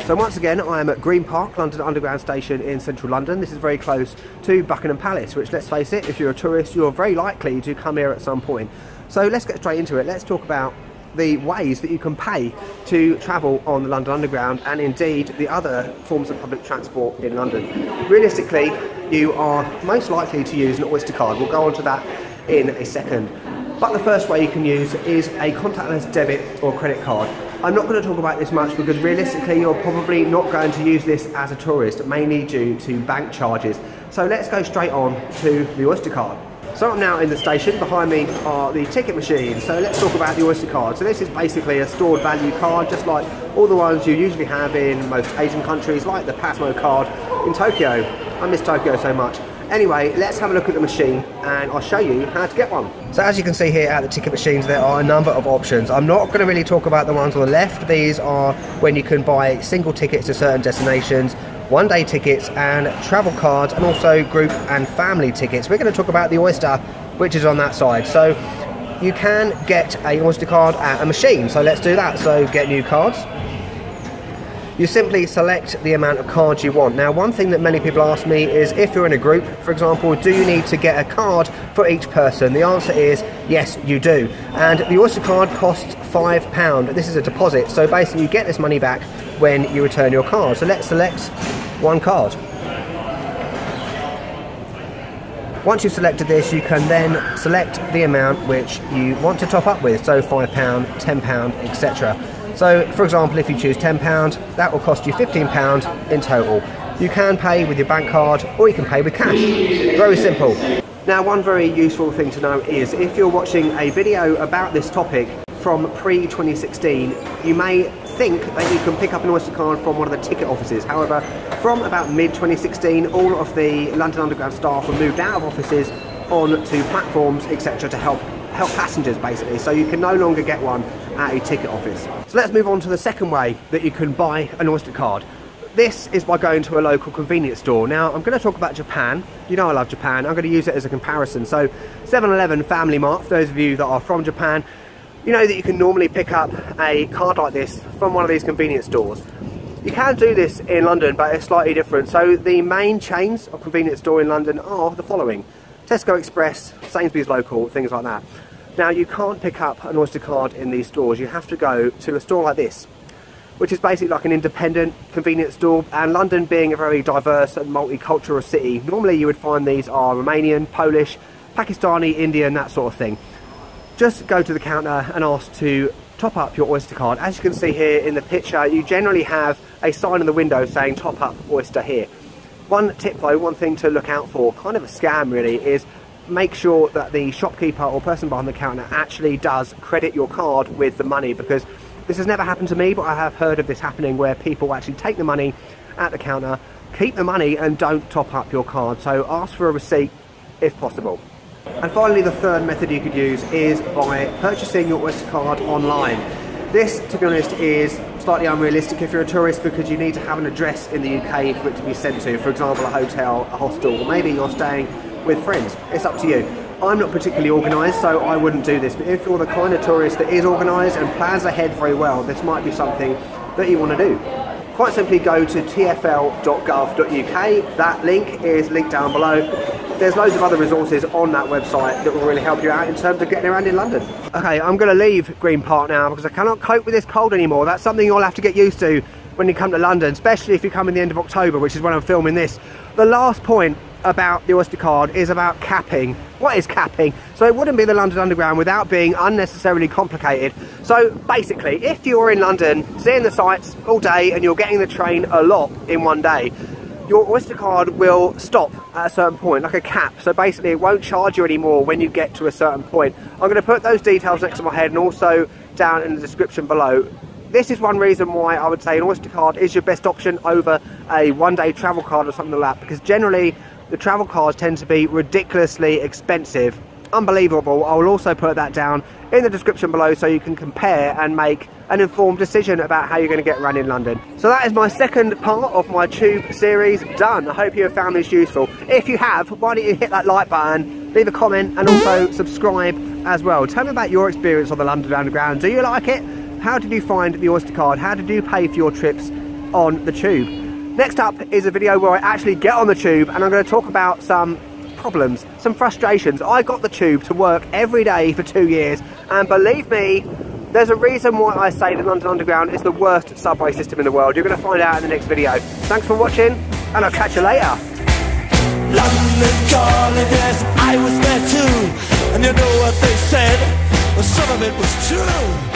So once again, I am at Green Park, London Underground Station in central London. This is very close to Buckingham Palace, which, let's face it, if you're a tourist, you're very likely to come here at some point. So let's get straight into it. Let's talk about the ways that you can pay to travel on the London Underground and indeed the other forms of public transport in London. Realistically, you are most likely to use an Oyster Card. We'll go on to that in a second. But the first way you can use is a contactless debit or credit card. I'm not going to talk about this much because realistically you're probably not going to use this as a tourist, mainly due to bank charges. So let's go straight on to the Oyster Card. So I'm now in the station. Behind me are the ticket machines. So let's talk about the Oyster Card. So this is basically a stored value card, just like all the ones you usually have in most Asian countries, like the Osmo card in Tokyo. I miss Tokyo so much. Anyway, let's have a look at the machine and I'll show you how to get one. So as you can see here at the ticket machines, there are a number of options. I'm not going to really talk about the ones on the left. These are when you can buy single tickets to certain destinations, one-day tickets and travel cards, and also group and family tickets. We're going to talk about the Oyster, which is on that side. So you can get an Oyster card at a machine. So let's do that. So get new cards. You simply select the amount of cards you want. Now, one thing that many people ask me is if you're in a group, for example, do you need to get a card for each person? The answer is yes, you do. And the Oyster card costs £5. This is a deposit. So basically you get this money back when you return your card. So let's select one card. Once you've selected this, you can then select the amount which you want to top up with. So £5, £10, etc. So, for example, if you choose £10, that will cost you £15 in total. You can pay with your bank card or you can pay with cash. Very simple. Now, one very useful thing to know is if you're watching a video about this topic from pre-2016, you may think that you can pick up an Oyster card from one of the ticket offices. However, from about mid-2016, all of the London Underground staff were moved out of offices onto platforms, etc. to help passengers, basically. So you can no longer get one at a ticket office. So let's move on to the second way that you can buy an Oyster card. This is by going to a local convenience store. Now, I'm going to talk about Japan. You know I love Japan. I'm going to use it as a comparison. So 7-Eleven, Family Mart, for those of you that are from Japan, you know that you can normally pick up a card like this from one of these convenience stores. You can do this in London, but it's slightly different. So the main chains of convenience store in London are the following: Tesco Express, Sainsbury's Local, things like that. Now, you can't pick up an Oyster card in these stores. You have to go to a store like this, which is basically like an independent convenience store. And London being a very diverse and multicultural city, normally you would find these are Romanian, Polish, Pakistani, Indian, that sort of thing. Just go to the counter and ask to top up your Oyster card. As you can see here in the picture, you generally have a sign in the window saying top up Oyster here. One tip though, one thing to look out for, kind of a scam really, is make sure that the shopkeeper or person behind the counter actually does credit your card with the money, because this has never happened to me, but I have heard of this happening where people actually take the money at the counter, keep the money and don't top up your card. So ask for a receipt if possible. And finally, the third method you could use is by purchasing your Oyster card online. This, to be honest, is slightly unrealistic if you're a tourist, because you need to have an address in the UK for it to be sent to. For example, a hotel, a hostel, or maybe you're staying with friends. It's up to you. I'm not particularly organised, so I wouldn't do this, but if you're the kind of tourist that is organised and plans ahead very well, this might be something that you want to do. Quite simply go to tfl.gov.uk. that link is linked down below. There's loads of other resources on that website that will really help you out in terms of getting around in London. Okay, I'm going to leave Green Park now because I cannot cope with this cold anymore. That's something you'll have to get used to when you come to London, especially if you come in the end of October, which is when I'm filming this. The last point about the Oyster card is about capping. What is capping? So it wouldn't be the London Underground without being unnecessarily complicated. So basically, if you're in London, seeing the sights all day and you're getting the train a lot in one day, your Oyster card will stop at a certain point, like a cap. So basically it won't charge you anymore when you get to a certain point. I'm going to put those details next to my head and also down in the description below. This is one reason why I would say an Oyster card is your best option over a one-day travel card or something like that, because generally the travel cards tend to be ridiculously expensive. Unbelievable. I will also put that down in the description below so you can compare and make an informed decision about how you're going to get around in London. So that is my second part of my tube series done. I hope you have found this useful. If you have, why don't you hit that like button, leave a comment and also subscribe as well. Tell me about your experience on the London Underground. Do you like it? How did you find the Oyster card? How did you pay for your trips on the tube. Next up is a video where I actually get on the tube and I'm going to talk about some problems, some frustrations. I got the tube to work every day for 2 years, and believe me, there's a reason why I say the London Underground is the worst subway system in the world. You're going to find out in the next video. Thanks for watching, and I'll catch you later. London calling, yes, I was there too. And you know what they said? Well, some of it was true.